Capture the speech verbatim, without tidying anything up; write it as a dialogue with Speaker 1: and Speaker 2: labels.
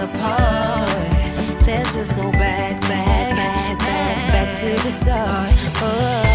Speaker 1: apart. Let's just go back, back, back, back, back to the start. Oh.